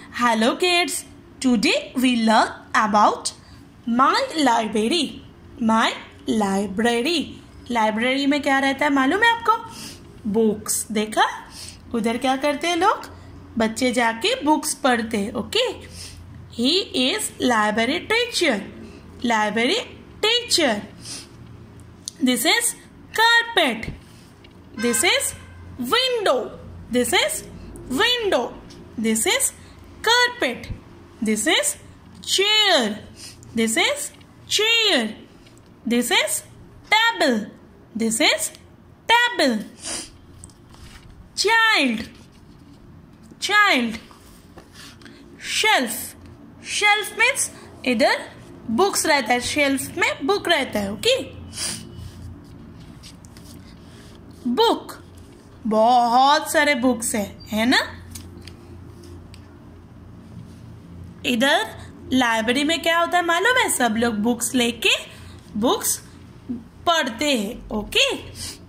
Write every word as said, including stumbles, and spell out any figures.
Hello kids, today we learn about my library. My library. Library में क्या रहता है मालूम है आपको? बुक्स. देखा उधर क्या करते हैं लोग? बच्चे जाके बुक्स पढ़ते हैं. Okay, he is library teacher. Library teacher. This is carpet. This is window. This is window. This is carpet. This is chair. This is chair. This is table. This is table. Child. Child. Shelf. Shelf means इधर books रहता है. Shelf में book रहता है. Okay. Book, बहुत सारे books है है ना. इधर लाइब्रेरी में क्या होता है मालूम है? सब लोग बुक्स लेके बुक्स पढ़ते हैं. ओके.